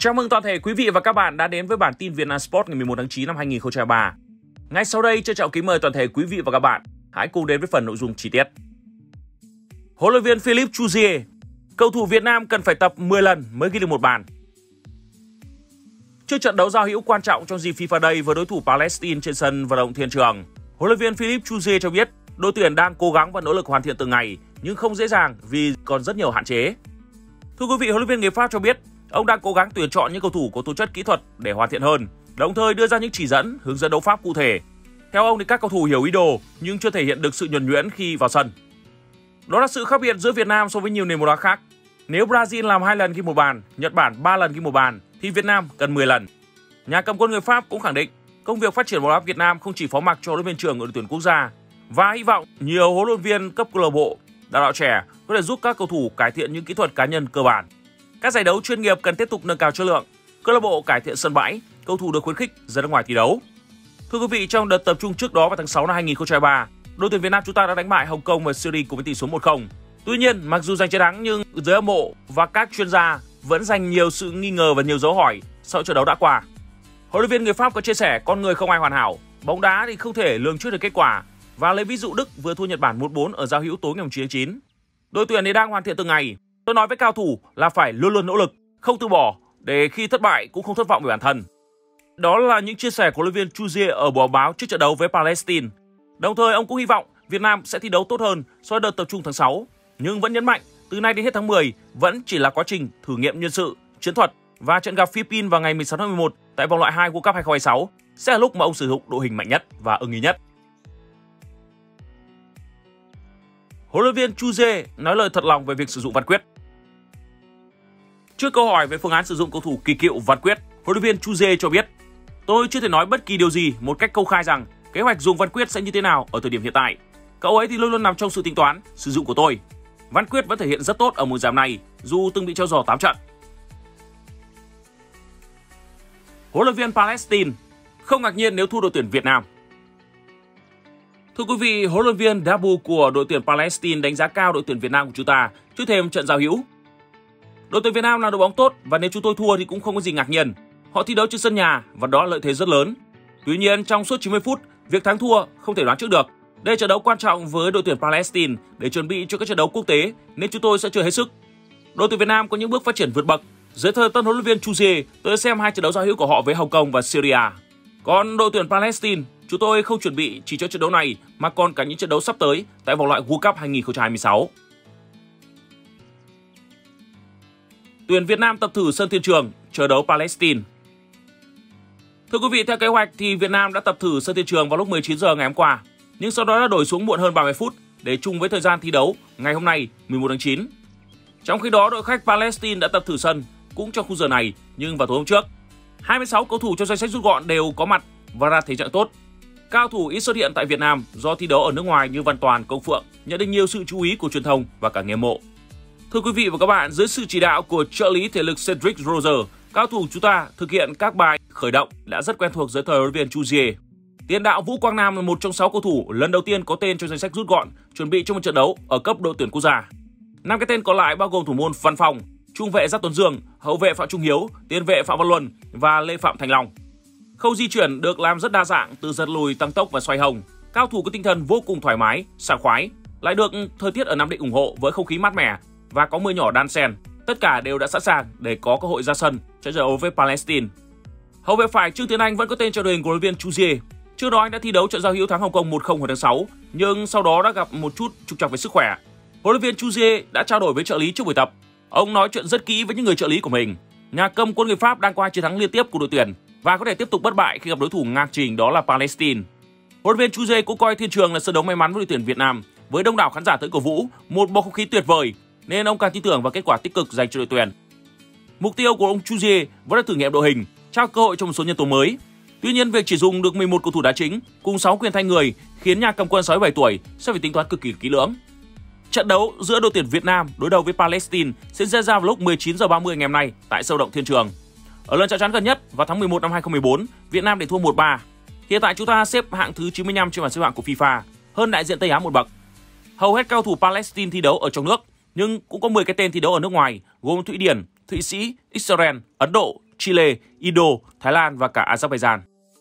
Chào mừng toàn thể quý vị và các bạn đã đến với bản tin Vietnam Sport ngày 11 tháng 9 năm 2023. Ngay sau đây, trân trọng kính mời toàn thể quý vị và các bạn hãy cùng đến với phần nội dung chi tiết. Huấn luyện viên Philippe Jouzier, cầu thủ Việt Nam cần phải tập 10 lần mới ghi được một bàn. Trước trận đấu giao hữu quan trọng trong dịp FIFA Day với đối thủ Palestine trên sân vận động Thiên Trường, huấn luyện viên Philippe Jouzier cho biết đội tuyển đang cố gắng và nỗ lực hoàn thiện từng ngày nhưng không dễ dàng vì còn rất nhiều hạn chế. Thưa quý vị, huấn luyện viên người Pháp cho biết ông đang cố gắng tuyển chọn những cầu thủ có tố chất kỹ thuật để hoàn thiện hơn, đồng thời đưa ra những chỉ dẫn, hướng dẫn đấu pháp cụ thể. Theo ông thì các cầu thủ hiểu ý đồ nhưng chưa thể hiện được sự nhuần nhuyễn khi vào sân. Đó là sự khác biệt giữa Việt Nam so với nhiều nền bóng đá khác. Nếu Brazil làm 2 lần ghi một bàn, Nhật Bản 3 lần ghi một bàn thì Việt Nam cần 10 lần. Nhà cầm quân người Pháp cũng khẳng định công việc phát triển bóng đá Việt Nam không chỉ phó mặc cho huấn luyện viên trưởng của đội tuyển quốc gia và hy vọng nhiều huấn luyện viên cấp câu lạc bộ, đào tạo trẻ có thể giúp các cầu thủ cải thiện những kỹ thuật cá nhân cơ bản. Các giải đấu chuyên nghiệp cần tiếp tục nâng cao chất lượng, câu lạc bộ cải thiện sân bãi, cầu thủ được khuyến khích ra nước ngoài thi đấu. Thưa quý vị, trong đợt tập trung trước đó vào tháng 6 năm 2023, đội tuyển Việt Nam chúng ta đã đánh bại Hồng Kông và Syria cùng với tỷ số 1-0. Tuy nhiên, mặc dù giành chiến thắng nhưng giới hâm mộ và các chuyên gia vẫn dành nhiều sự nghi ngờ và nhiều dấu hỏi sau trận đấu đã qua. Huấn luyện viên người Pháp có chia sẻ con người không ai hoàn hảo, bóng đá thì không thể lường trước được kết quả và lấy ví dụ Đức vừa thua Nhật Bản 1-4 ở giao hữu tối ngày 9 tháng 9. Đội tuyển thì đang hoàn thiện từng ngày. Tôi nói với cao thủ là phải luôn luôn nỗ lực, không từ bỏ để khi thất bại cũng không thất vọng về bản thân. Đó là những chia sẻ của huấn luyện viên Jouzier ở buổi họp báo trước trận đấu với Palestine. Đồng thời ông cũng hy vọng Việt Nam sẽ thi đấu tốt hơn so với đợt tập trung tháng 6, nhưng vẫn nhấn mạnh từ nay đến hết tháng 10 vẫn chỉ là quá trình thử nghiệm nhân sự, chiến thuật và trận gặp Philippines vào ngày 16 tháng 11 tại vòng loại 2 World Cup 2026 sẽ là lúc mà ông sử dụng đội hình mạnh nhất và ưng ý nhất. Huấn luyện viên Jouzier nói lời thật lòng về việc sử dụng Văn Quyết. Trước câu hỏi về phương án sử dụng cầu thủ kỳ cựu Văn Quyết, huấn luyện viên Jouzier cho biết: "Tôi chưa thể nói bất kỳ điều gì một cách công khai rằng kế hoạch dùng Văn Quyết sẽ như thế nào ở thời điểm hiện tại. Cậu ấy thì luôn luôn nằm trong sự tính toán, sử dụng của tôi. Văn Quyết vẫn thể hiện rất tốt ở mùa giải này dù từng bị treo giò 8 trận." Huấn luyện viên Palestine không ngạc nhiên nếu thua đội tuyển Việt Nam. Thưa quý vị, huấn luyện viên Dabu của đội tuyển Palestine đánh giá cao đội tuyển Việt Nam của chúng ta trước thêm trận giao hữu. Đội tuyển Việt Nam là đội bóng tốt và nếu chúng tôi thua thì cũng không có gì ngạc nhiên. Họ thi đấu trên sân nhà và đó là lợi thế rất lớn. Tuy nhiên trong suốt 90 phút, việc thắng thua không thể đoán trước được. Đây là trận đấu quan trọng với đội tuyển Palestine để chuẩn bị cho các trận đấu quốc tế nên chúng tôi sẽ chơi hết sức. Đội tuyển Việt Nam có những bước phát triển vượt bậc. Dưới thời tân huấn luyện viên Jouzier, tôi đã xem 2 trận đấu giao hữu của họ với Hồng Kông và Syria. Còn đội tuyển Palestine, chúng tôi không chuẩn bị chỉ cho trận đấu này mà còn cả những trận đấu sắp tới tại vòng loại World Cup 2026. Tuyển Việt Nam tập thử sân Thiên Trường chờ đấu Palestine. Thưa quý vị, theo kế hoạch thì Việt Nam đã tập thử sân Thiên Trường vào lúc 19 giờ ngày hôm qua, nhưng sau đó đã đổi xuống muộn hơn 30 phút để chung với thời gian thi đấu ngày hôm nay 11 tháng 9. Trong khi đó, đội khách Palestine đã tập thử sân cũng trong khung giờ này nhưng vào tối hôm trước. 26 cầu thủ trong danh sách rút gọn đều có mặt và ra thể trạng tốt. Cao thủ ít xuất hiện tại Việt Nam do thi đấu ở nước ngoài như Văn Toàn, Công Phượng nhận được nhiều sự chú ý của truyền thông và cả người hâm mộ. Thưa quý vị và các bạn, dưới sự chỉ đạo của trợ lý thể lực Cedric Roger, cao thủ chúng ta thực hiện các bài khởi động đã rất quen thuộc dưới thời huấn luyện viên Jouzier. Tiền đạo Vũ Quang Nam là một trong 6 cầu thủ lần đầu tiên có tên trong danh sách rút gọn chuẩn bị cho một trận đấu ở cấp đội tuyển quốc gia. 5 cái tên còn lại bao gồm thủ môn Văn Phong, trung vệ Giáp Tuấn Dương, hậu vệ Phạm Trung Hiếu, tiền vệ Phạm Văn Luân và Lê Phạm Thành Long. Khâu di chuyển được làm rất đa dạng từ giật lùi, tăng tốc và xoay hông. Cao thủ có tinh thần vô cùng thoải mái, sảng khoái, lại được thời tiết ở Nam Định ủng hộ với không khí mát mẻ và có mưa nhỏ đan xen. Tất cả đều đã sẵn sàng để có cơ hội ra sân trận đấu với Palestine. Hậu vệ phải Trương Tiến Anh vẫn có tên trong đội hình của huấn luyện viên Jouzier. Trước đó anh đã thi đấu trận giao hữu thắng Hồng Kông 1-0 hồi tháng 6, nhưng sau đó đã gặp một chút trục trặc về sức khỏe. Huấn luyện viên Jouzier đã trao đổi với trợ lý trước buổi tập. Ông nói chuyện rất kỹ với những người trợ lý của mình. Nhà cầm quân người Pháp đang có 2 chiến thắng liên tiếp của đội tuyển và có thể tiếp tục bất bại khi gặp đối thủ ngang trình đó là Palestine. Huấn luyện viên Jouzier cũng coi Thiên Trường là sân đấu may mắn với đội tuyển Việt Nam với đông đảo khán giả tới cổ vũ, một bầu không khí tuyệt vời nên ông càng tin tưởng vào kết quả tích cực dành cho đội tuyển. Mục tiêu của ông Jouzier vẫn là thử nghiệm đội hình, trao cơ hội cho một số nhân tố mới. Tuy nhiên, việc chỉ dùng được 11 cầu thủ đá chính cùng 6 quyền thay người khiến nhà cầm quân 67 tuổi sẽ phải tính toán cực kỳ kỹ lưỡng. Trận đấu giữa đội tuyển Việt Nam đối đầu với Palestine sẽ diễn ra vào lúc 19h30 ngày hôm nay tại sân vận động Thiên Trường. Ở lần chạm trán gần nhất vào tháng 11 năm 2014, Việt Nam để thua 1-3. Hiện tại chúng ta xếp hạng thứ 95 trên bảng xếp hạng của FIFA, hơn đại diện Tây Á một bậc. Hầu hết cao thủ Palestine thi đấu ở trong nước, nhưng cũng có 10 cái tên thi đấu ở nước ngoài, gồm Thụy Điển, Thụy Sĩ, Israel, Ấn Độ, Chile, Indo, Thái Lan và cả Azerbaijan.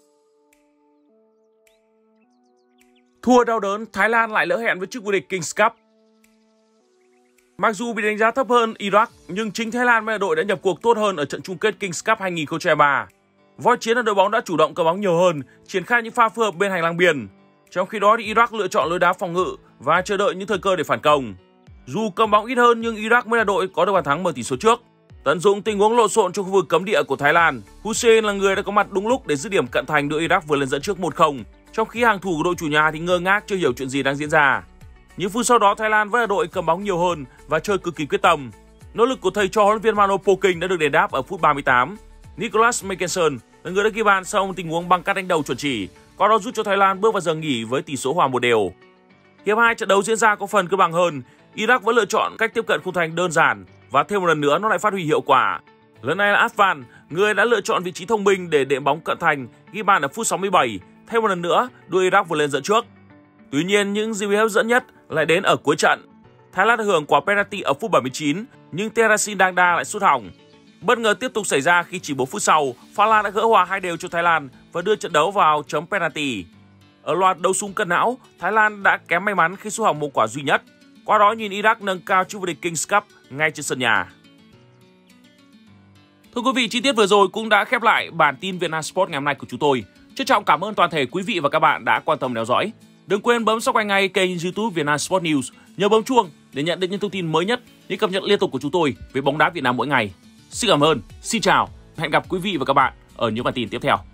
Thua đau đớn, Thái Lan lại lỡ hẹn với chức vô địch Kings Cup. Mặc dù bị đánh giá thấp hơn Iraq, nhưng chính Thái Lan mới là đội đã nhập cuộc tốt hơn ở trận chung kết Kings Cup 2023. Voi chiến là đội bóng đã chủ động cầm bóng nhiều hơn, triển khai những pha phối hợp bên hành lang biên. Trong khi đó thì Iraq lựa chọn lối đá phòng ngự và chờ đợi những thời cơ để phản công. Dù cầm bóng ít hơn nhưng Iraq mới là đội có được bàn thắng mở tỷ số trước. Tận dụng tình huống lộn xộn trong khu vực cấm địa của Thái Lan, Hussein là người đã có mặt đúng lúc để dứt điểm cận thành đưa Iraq vượt lên dẫn trước 1-0. Trong khi hàng thủ của đội chủ nhà thì ngơ ngác chưa hiểu chuyện gì đang diễn ra. Những phút sau đó Thái Lan vẫn là đội cầm bóng nhiều hơn và chơi cực kỳ quyết tâm. Nỗ lực của thầy trò huấn luyện viên Mano Polking đã được đền đáp ở phút 38. Nicholas Mickelson là người đã ghi bàn sau một tình huống băng cắt đánh đầu chuẩn chỉ, qua đó giúp cho Thái Lan bước vào giờ nghỉ với tỷ số hòa 1-1. Hiệp 2 trận đấu diễn ra có phần cân bằng hơn, Iraq vẫn lựa chọn cách tiếp cận khung thành đơn giản và thêm một lần nữa nó lại phát huy hiệu quả. Lần này là Advan, người đã lựa chọn vị trí thông minh để đệm bóng cận thành, ghi bàn ở phút 67, thêm một lần nữa đưa Iraq vượt lên dẫn trước. Tuy nhiên những gì hấp dẫn nhất lại đến ở cuối trận. Thái Lan được hưởng quả penalty ở phút 79, nhưng Terasin Dangda lại sút hỏng. Bất ngờ tiếp tục xảy ra khi chỉ 4 phút sau, Pha La đã gỡ hòa 2-2 cho Thái Lan và đưa trận đấu vào chấm penalty. Ở loạt đấu súng cân não, Thái Lan đã kém may mắn khi sút hỏng một quả duy nhất. Qua đó nhìn Iraq nâng cao chức vô địch Kings Cup ngay trên sân nhà. Thưa quý vị, chi tiết vừa rồi cũng đã khép lại bản tin Vietnam Sport ngày hôm nay của chúng tôi. Trân trọng cảm ơn toàn thể quý vị và các bạn đã quan tâm theo dõi. Đừng quên bấm subscribe ngay kênh YouTube Vietnam Sport News, nhớ bấm chuông để nhận được những thông tin mới nhất, những cập nhật liên tục của chúng tôi về bóng đá Việt Nam mỗi ngày. Xin cảm ơn, xin chào, hẹn gặp quý vị và các bạn ở những bản tin tiếp theo.